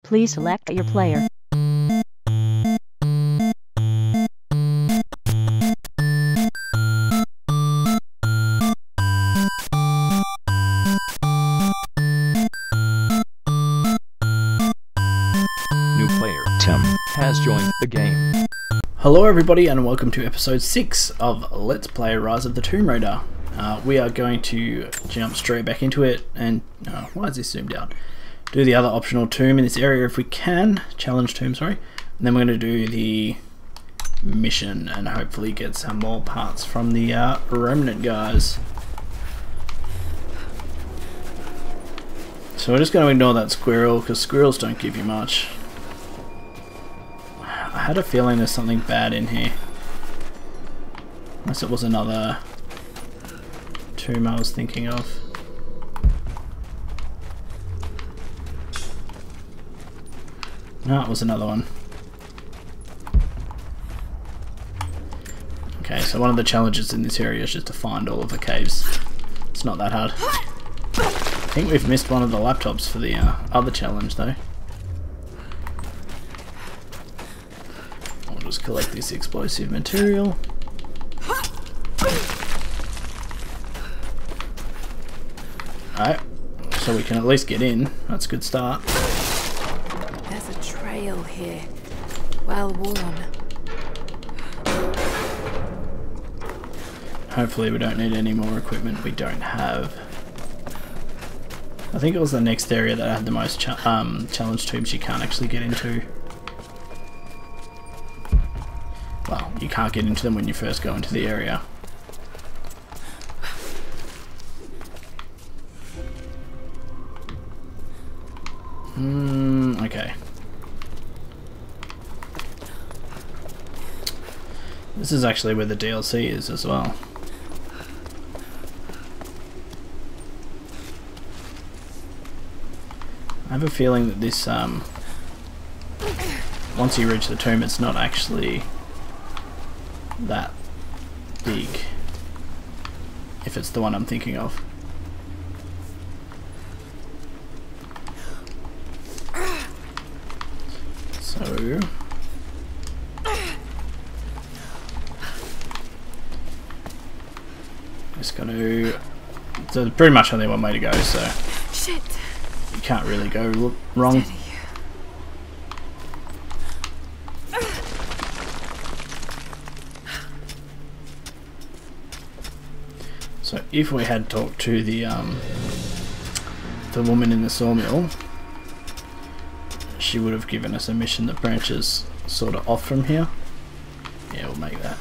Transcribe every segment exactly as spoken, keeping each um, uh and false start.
Please select your player. New player Tim has joined the game. Hello everybody and welcome to episode six of Let's Play Rise of the Tomb Raider. Uh, we are going to jump straight back into it and... Uh, why is this zoomed out? Do the other optional tomb in this area if we can. Challenge tomb, sorry. And then we're going to do the mission and hopefully get some more parts from the uh, remnant guys. So we're just going to ignore that squirrel because squirrels don't give you much. I had a feeling there's something bad in here. Unless it was another tomb I was thinking of. No, it was another one. Okay, so one of the challenges in this area is just to find all of the caves. It's not that hard. I think we've missed one of the laptops for the uh, other challenge though. I'll just collect this explosive material. Alright, so we can at least get in. That's a good start. There's a trail here, well worn. Hopefully we don't need any more equipment we don't have. I think it was the next area that had the most cha um, challenge tubes you can't actually get into. Well, you can't get into them when you first go into the area. Hmm, okay. This is actually where the D L C is as well. I have a feeling that this, um, once you reach the tomb, it's not actually that big, if it's the one I'm thinking of. So, just got to, so pretty much only one way to go, so Shit. you can't really go wrong. Steady. So if we had talked to the um, the woman in the sawmill, she would have given us a mission that branches sort of off from here. Yeah, we'll make that.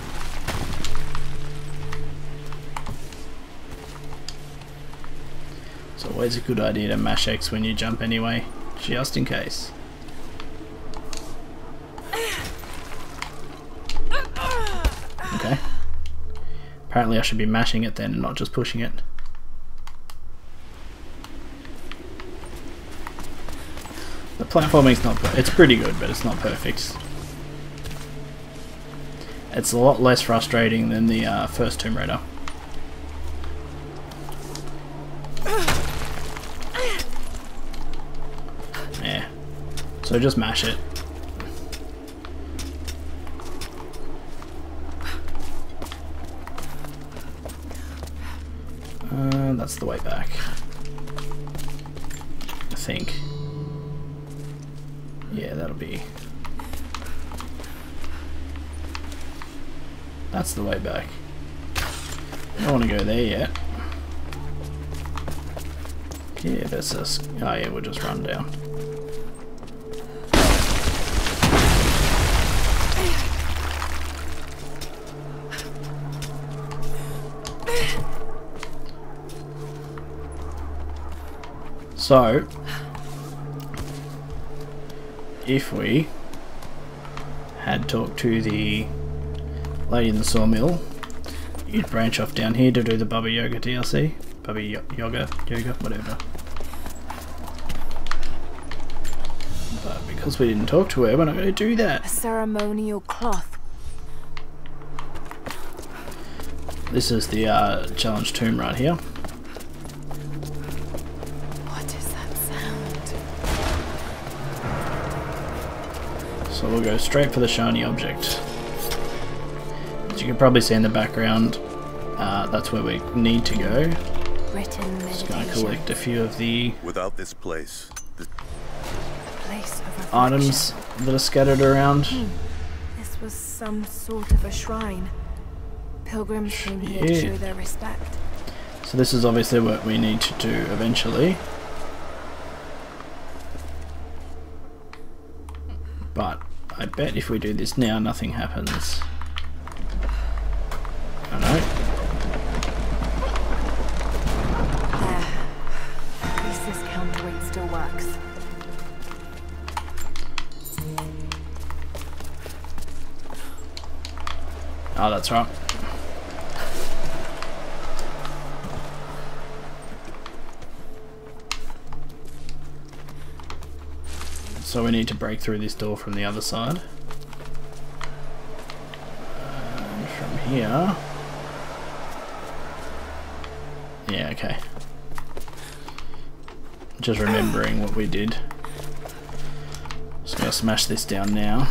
It's always a good idea to mash X when you jump anyway, just in case. Okay. Apparently I should be mashing it then and not just pushing it. The platforming's not, it's pretty good, but it's not perfect. It's a lot less frustrating than the uh, first Tomb Raider. Yeah. So just mash it. Uh, that's the way back, I think. Yeah, that'll be... That's the way back. I don't want to go there yet. Yeah, that's us. Oh yeah, we'll just run down. So, if we had talked to the lady in the sawmill, you'd branch off down here to do the Baba Yoga D L C. Baba Yoga, Yoga, whatever. But because we didn't talk to her, we're not going to do that. A ceremonial cloth. This is the uh, challenge tomb right here. What is that sound? So we'll go straight for the shiny object. As you can probably see in the background, uh, that's where we need to go. Written Just going to meditation. collect a few of the Without this place, the Place of reflection. items that are scattered around. This was some sort of a shrine. Pilgrims came here to Yeah. show their respect. So this is obviously what we need to do eventually. But I bet if we do this now, nothing happens. I know. There. At least this counterweight still works. Oh, that's right. So we need to break through this door from the other side. And from here... Yeah, okay. Just remembering what we did. Just gonna smash this down now.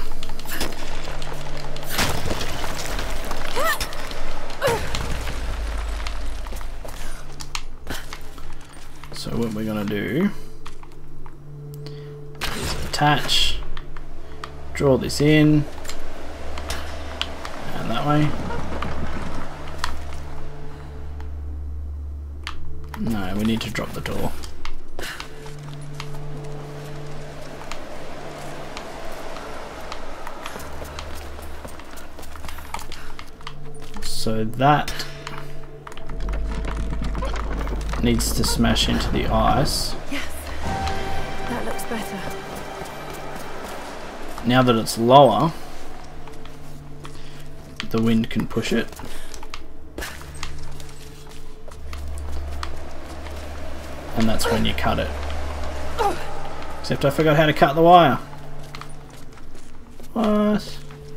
So what we're gonna do is attach, draw this in, and that way. No, we need to drop the door. So that needs to smash into the ice. Yes. That looks better. Now that it's lower, the wind can push it. And that's when you cut it. Except I forgot how to cut the wire. What?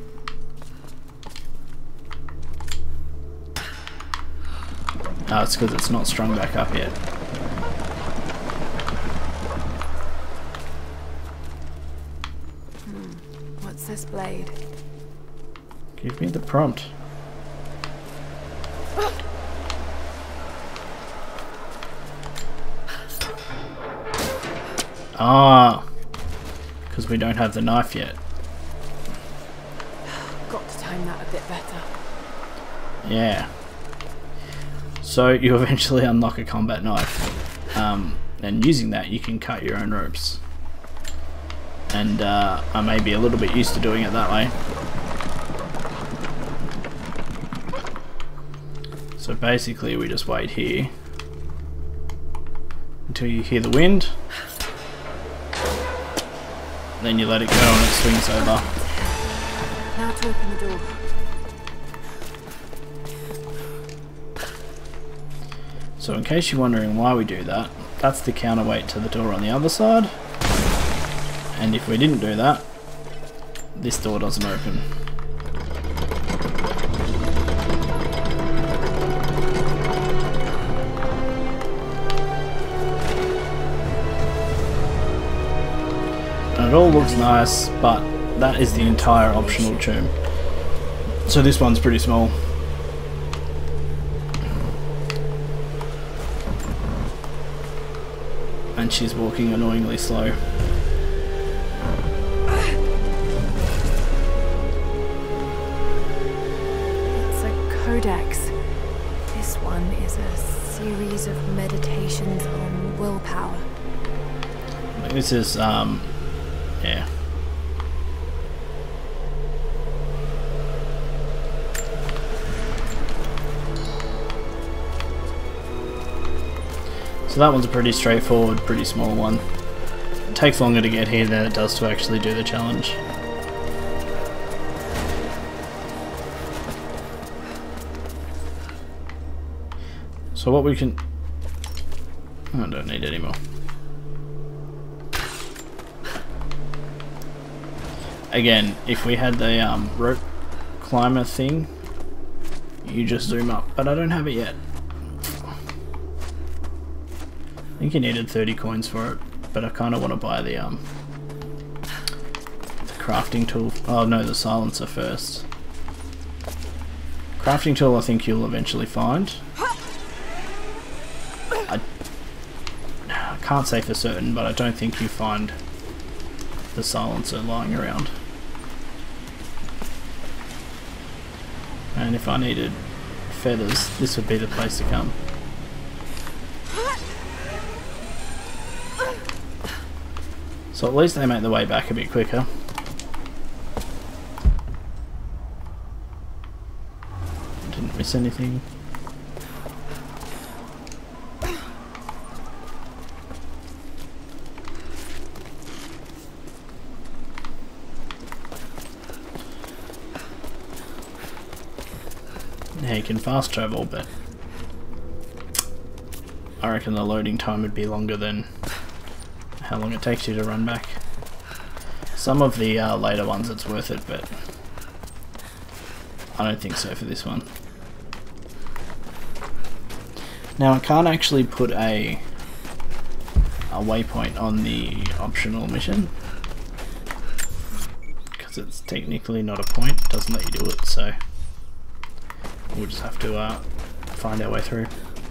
Oh, it's because it's not strung back up yet. What's this blade? Give me the prompt. Ah, because we don't have the knife yet. Got to time that a bit better. Yeah. So you eventually unlock a combat knife, um, and using that you can cut your own ropes. And uh, I may be a little bit used to doing it that way. So basically we just wait here until you hear the wind, then you let it go and it swings over. Now to open the door. So in case you're wondering why we do that, that's the counterweight to the door on the other side. And if we didn't do that, this door doesn't open. And it all looks nice, but that is the entire optional tomb. So this one's pretty small. And she's walking annoyingly slow. It's a codex. This one is a series of meditations on willpower. This is, um, yeah. So that one's a pretty straightforward, pretty small one. It takes longer to get here than it does to actually do the challenge. So what we can... I don't need any more. Again, if we had the um, rope climber thing, you just zoom up, but I don't have it yet. I think you needed thirty coins for it, but I kind of want to buy the um the crafting tool. Oh no, the silencer first. Crafting tool I think you'll eventually find. I, I can't say for certain, but I don't think you find the silencer lying around. And if I needed feathers, this would be the place to come. So at least they make the way back a bit quicker. Didn't miss anything. Yeah, you can fast travel, but I reckon the loading time would be longer than how long it takes you to run back. Some of the uh, later ones it's worth it, but I don't think so for this one. Now I can't actually put a a waypoint on the optional mission because it's technically not a point, it doesn't let you do it, so we'll just have to uh, find our way through.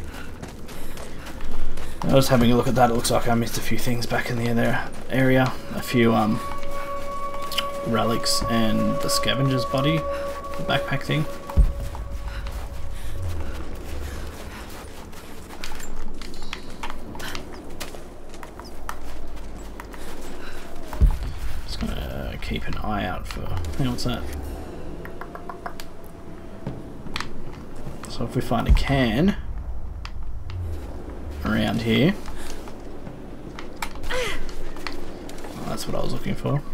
I was having a look at that, it looks like I missed a few things back in the other area. A few um, relics and the scavenger's body, the backpack thing. Just gonna keep an eye out for... Hey, what's that? So if we find a can around here, oh, that's what I was looking for.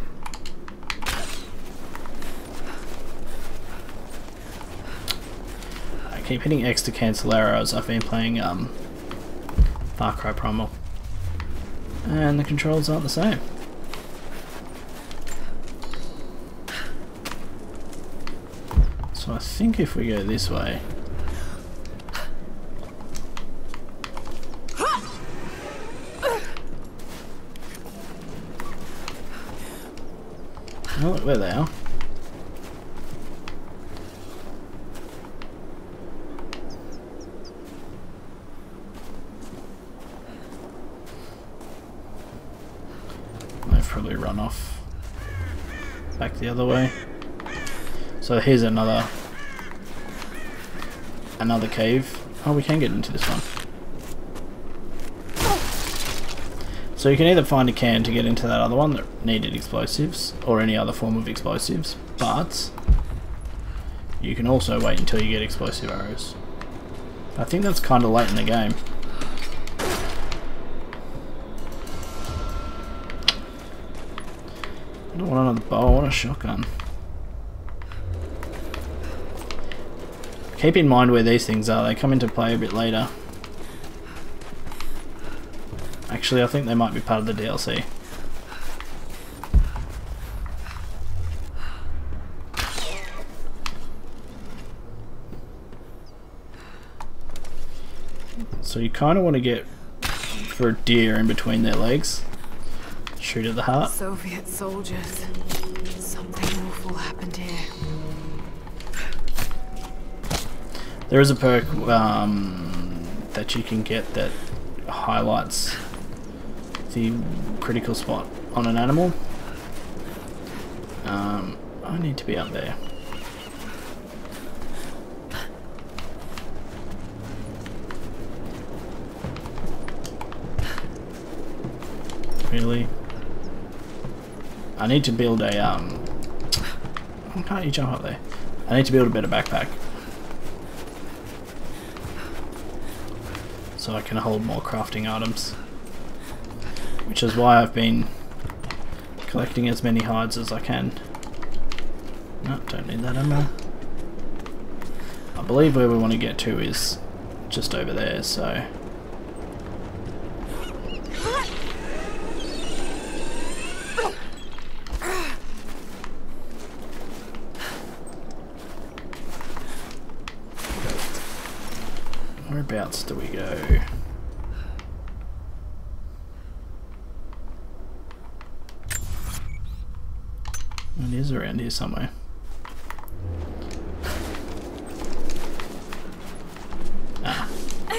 I keep hitting X to cancel arrows. I've been playing um, Far Cry Primal, and the controls aren't the same. So I think if we go this way, oh, look, where they are. They've probably run off back the other way. So here's another another cave. Oh, we can get into this one. So you can either find a can to get into that other one that needed explosives, or any other form of explosives, but you can also wait until you get explosive arrows. I think that's kind of late in the game. I don't want another bow, I want a shotgun. Keep in mind where these things are, they come into play a bit later. Actually, I think they might be part of the D L C. So you kind of want to get for a deer in between their legs. Shoot at the heart. Soviet soldiers. Something awful happened here. There is a perk um, that you can get that highlights the critical spot on an animal. Um, I need to be up there. Really? I need to build a um. Why can't you jump up there? I need to build a better backpack so I can hold more crafting items. Which is why I've been collecting as many hides as I can. No, don't need that ammo. I believe where we want to get to is just over there, so... Whereabouts do we go? It is around here somewhere. Ah.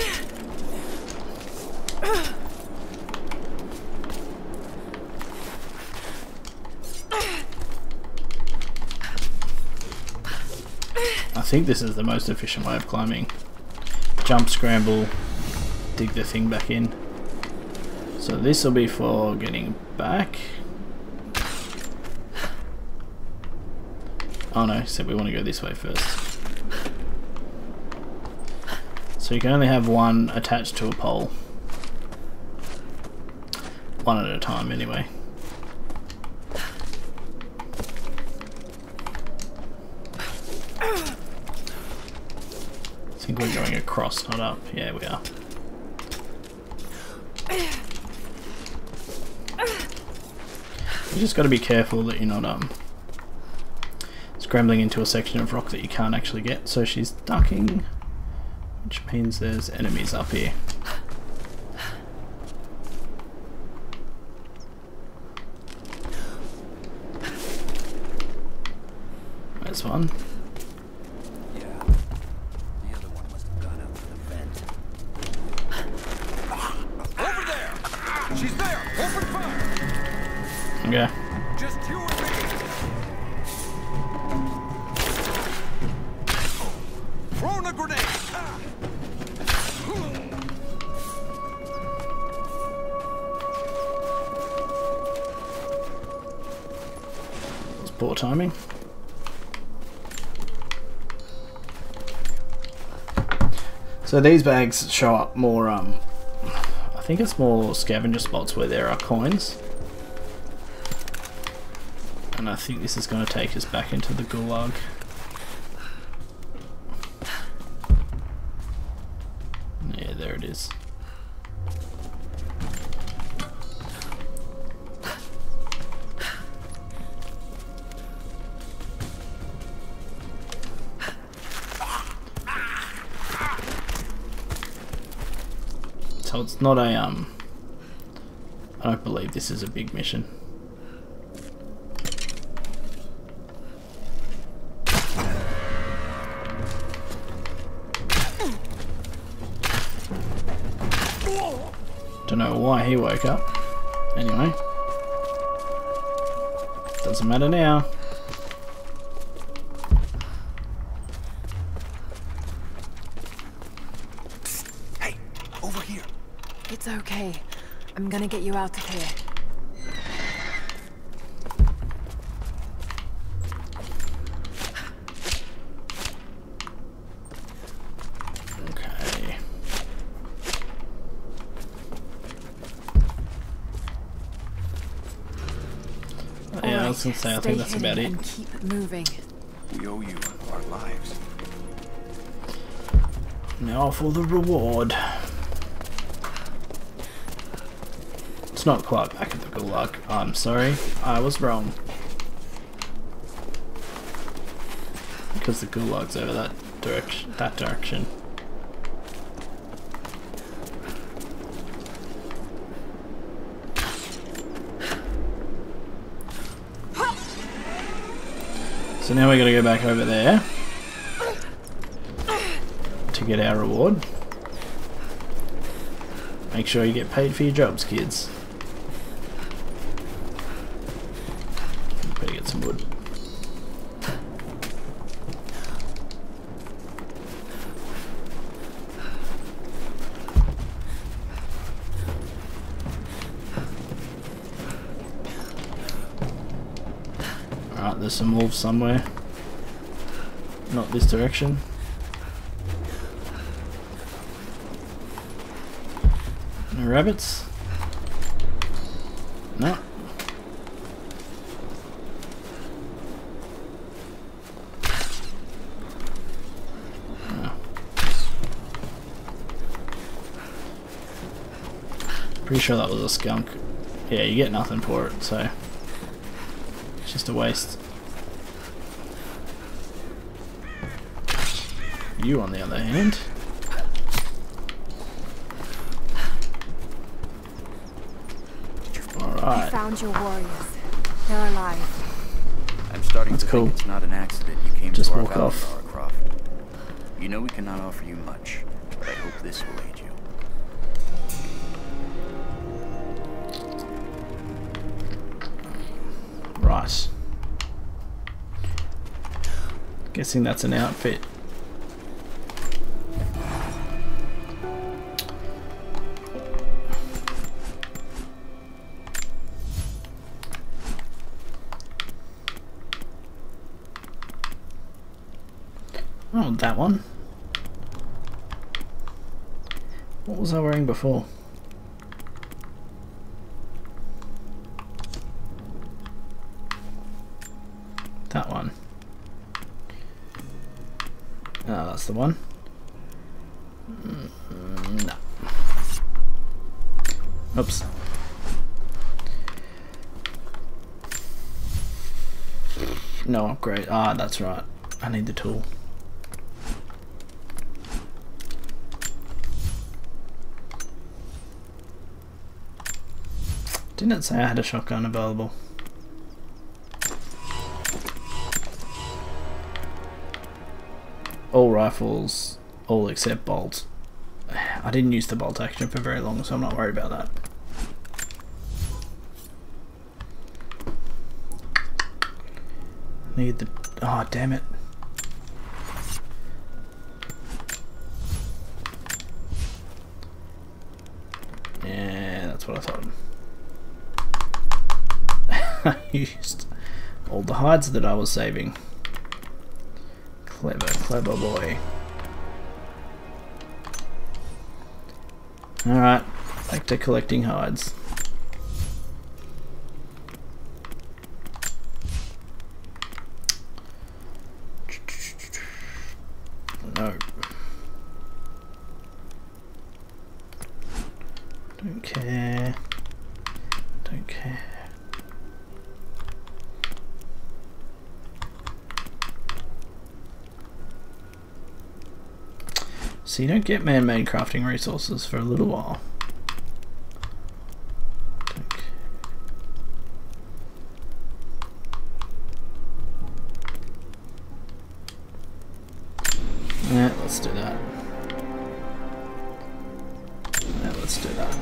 I think this is the most efficient way of climbing. Jump, scramble, dig the thing back in. So this will be for getting back. Oh no, except we want to go this way first. So you can only have one attached to a pole. One at a time anyway. I think we're going across, not up. Yeah, we are. You just got to be careful that you're not um scrambling into a section of rock that you can't actually get. So she's ducking, which means there's enemies up here. There's one. Yeah. The other one must have gone out to the vent. Over there! She's there! Open fire! Okay. Just you and me! Throwing a grenade! It's poor timing. So these bags show up more, um, I think it's more scavenger spots where there are coins. And I think this is going to take us back into the gulag. Yeah, there it is. So it's not a, um, I don't believe this is a big mission. Don't know why he woke up. Anyway. Doesn't matter now. Hey, over here. It's okay. I'm gonna get you out of here. Okay. Oh, yeah, I was gonna say, I think that's about it. And keep moving. We owe you our lives. Now for the reward. It's not quite back at the gulag. I'm sorry, I was wrong. Because the gulag's over that direction. That direction. So now we're gonna go back over there to get our reward. Make sure you get paid for your jobs, kids. Better get some wood. Alright, there's some wolves somewhere. Not this direction. No rabbits? No. Oh. Pretty sure that was a skunk. Yeah, you get nothing for it, so it's just a waste. You, on the other hand, You found your warriors. They're alive. And I'm starting That's to cool. think it's not an accident you came Just to our walk valley, off. Lara Croft. You know we cannot offer you much, but I hope this will aid you. Right. Guessing that's an outfit. Oh, that one. What was I wearing before? That one. Ah, that's the one. Mm, no. Oops. No upgrade. Ah, that's right. I need the tool. Didn't it say I had a shotgun available? All rifles, all except bolt. I didn't use the bolt action for very long, so I'm not worried about that. Need the... oh, damn it. Yeah, that's what I thought. I used all the hides that I was saving. Clever, clever boy. Alright, back to collecting hides. No. Don't care. Don't care. So you don't get man-made crafting resources for a little while. Okay. Yeah, let's do that. Yeah, let's do that.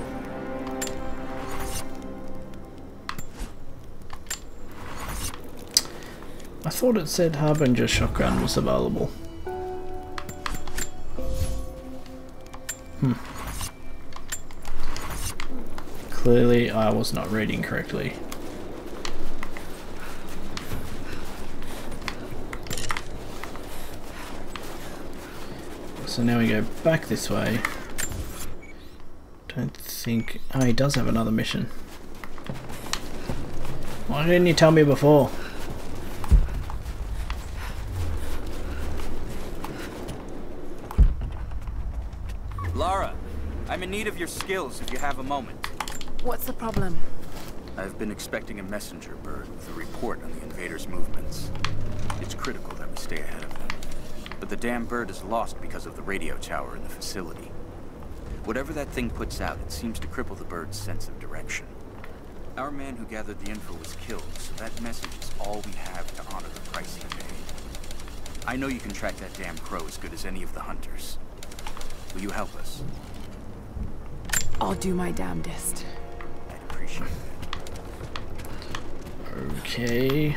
I thought it said Harbinger shotgun was available. Hmm. Clearly I was not reading correctly. So now we go back this way. Don't think... oh, he does have another mission. Why didn't you tell me before? Lara, I'm in need of your skills if you have a moment. What's the problem? I've been expecting a messenger bird with a report on the invaders' movements. It's critical that we stay ahead of them. But the damn bird is lost because of the radio tower in the facility. Whatever that thing puts out, it seems to cripple the bird's sense of direction. Our man who gathered the info was killed, so that message is all we have to honor the price he paid. I know you can track that damn crow as good as any of the hunters. Will you help us? I'll do my damnedest. I'd appreciate it. Okay.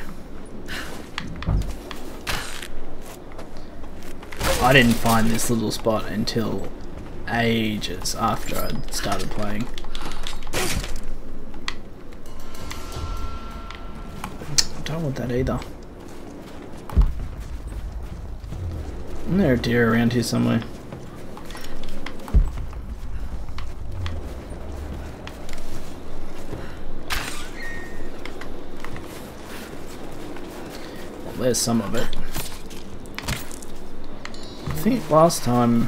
I didn't find this little spot until ages after I'd started playing. I don't want that either. Isn't there a deer around here somewhere? Well, there's some of it. I think last time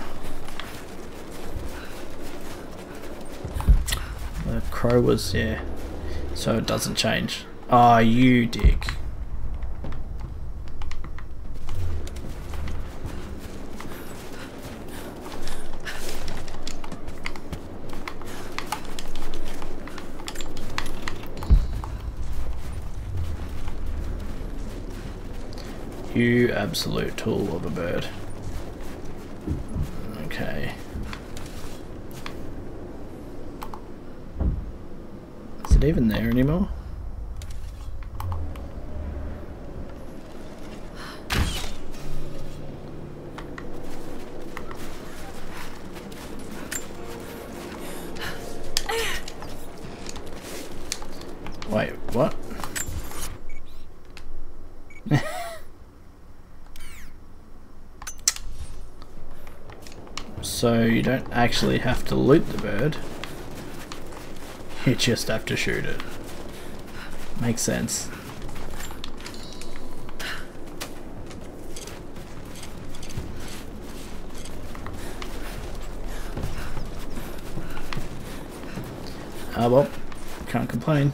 the crow was, yeah, so it doesn't change. Ah, oh, you dick. You absolute tool of a bird. Okay. Is it even there anymore? Wait, what? So you don't actually have to loot the bird, you just have to shoot it. Makes sense. Ah well, can't complain.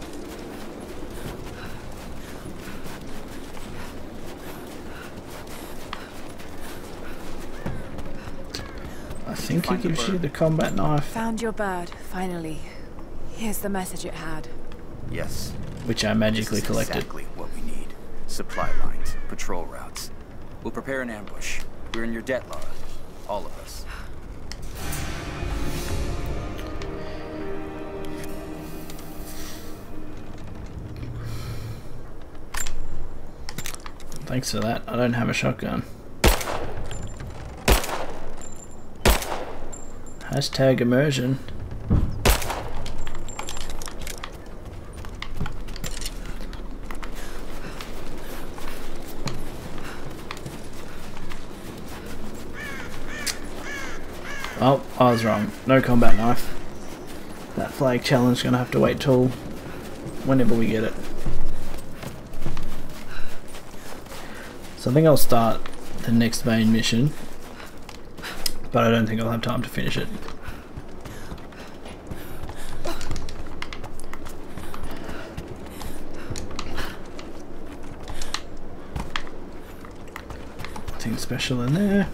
I think it gives you the combat knife. Found your bird, finally. Here's the message it had. Yes. Which I magically This is collected. exactly what we need. Supply lines, patrol routes. We'll prepare an ambush. We're in your debt, Lara. All of us. Thanks for that. I don't have a shotgun. Hashtag immersion. Oh, I was wrong. No combat knife. That flag challenge is gonna have to wait till whenever we get it. So I think I'll start the next main mission, but I don't think I'll have time to finish it. Nothing special in there.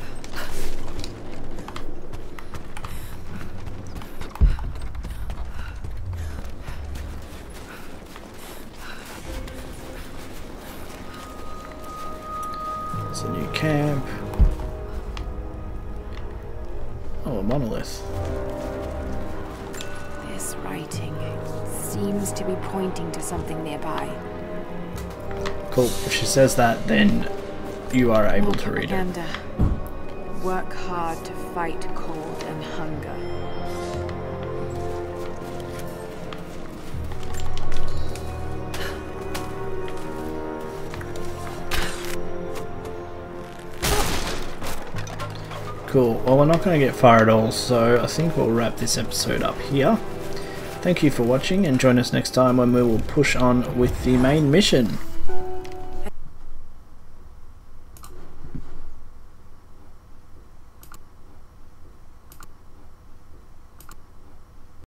It's a new camp. Oh, a monolith. This writing seems to be pointing to something nearby. Cool. If she says that, then you are able to read it. Propaganda. Work hard to fight cold and hunger. Cool. Well, we're not going to get far at all, so I think we'll wrap this episode up here. Thank you for watching, and join us next time when we will push on with the main mission.